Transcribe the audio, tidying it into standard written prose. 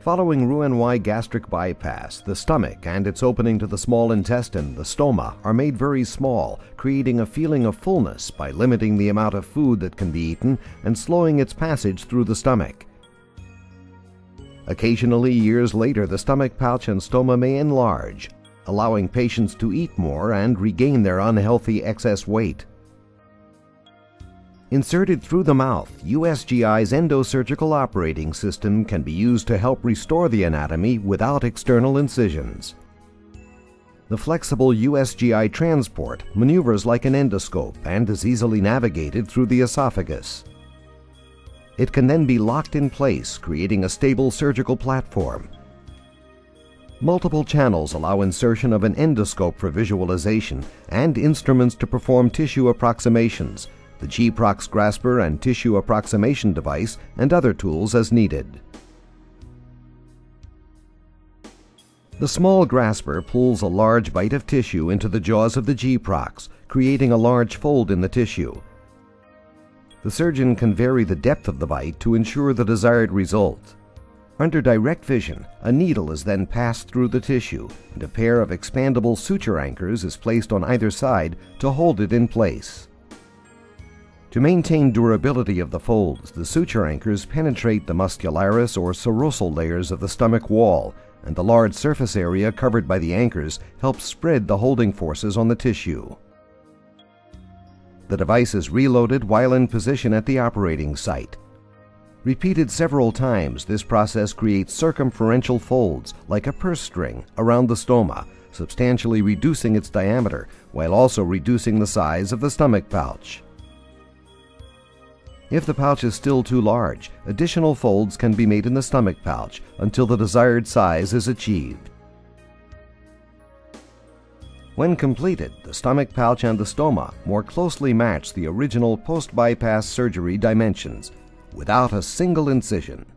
Following Roux-en-Y gastric bypass, the stomach and its opening to the small intestine, the stoma, are made very small, creating a feeling of fullness by limiting the amount of food that can be eaten and slowing its passage through the stomach. Occasionally, years later, the stomach pouch and stoma may enlarge, allowing patients to eat more and regain their unhealthy excess weight. Inserted through the mouth, USGI's endosurgical operating system can be used to help restore the anatomy without external incisions. The flexible USGI transport maneuvers like an endoscope and is easily navigated through the esophagus. It can then be locked in place, creating a stable surgical platform. Multiple channels allow insertion of an endoscope for visualization and instruments to perform tissue approximations, the G-Prox grasper and tissue approximation device, and other tools as needed. The small grasper pulls a large bite of tissue into the jaws of the G-Prox, creating a large fold in the tissue. The surgeon can vary the depth of the bite to ensure the desired result. Under direct vision, a needle is then passed through the tissue, and a pair of expandable suture anchors is placed on either side to hold it in place. To maintain durability of the folds, the suture anchors penetrate the muscularis or serosal layers of the stomach wall, and the large surface area covered by the anchors helps spread the holding forces on the tissue. The device is reloaded while in position at the operating site. Repeated several times, this process creates circumferential folds, like a purse string, around the stoma, substantially reducing its diameter, while also reducing the size of the stomach pouch. If the pouch is still too large, additional folds can be made in the stomach pouch until the desired size is achieved. When completed, the stomach pouch and the stoma more closely match the original post-bypass surgery dimensions, without a single incision.